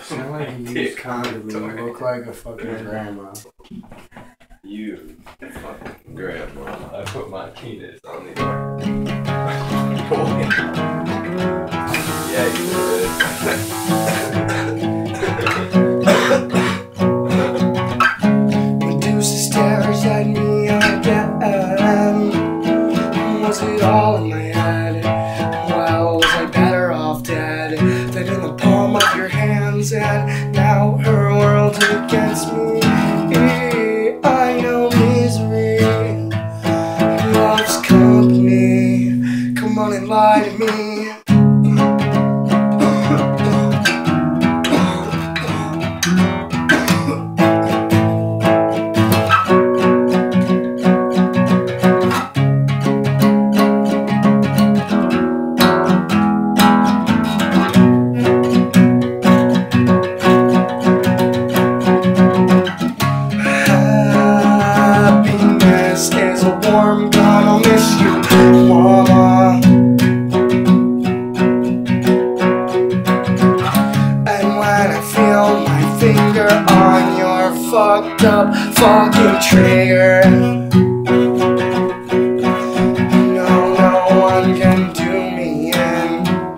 sound like a used condom. You look like a fucking grandma. You fucking grandma. I put my penis on the Yeah, you did. Medusa stares at me again. Was it all in my head? Well, was I better off dead than in the palm of your hands? And now her world's against me. I know misery loves company. Come on and lie to me. Is a warm gun, I'll miss you, mama. And when I feel my finger on your fucked up fucking trigger, no one can do me in.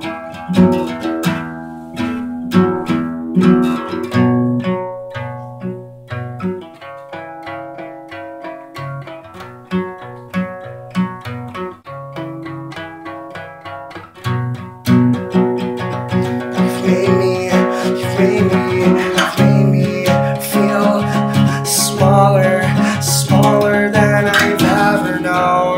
You've made me feel smaller than I've ever known.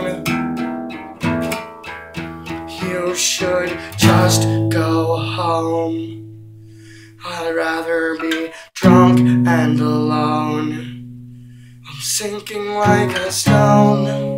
You should just go home. I'd rather be drunk and alone. I'm sinking like a stone.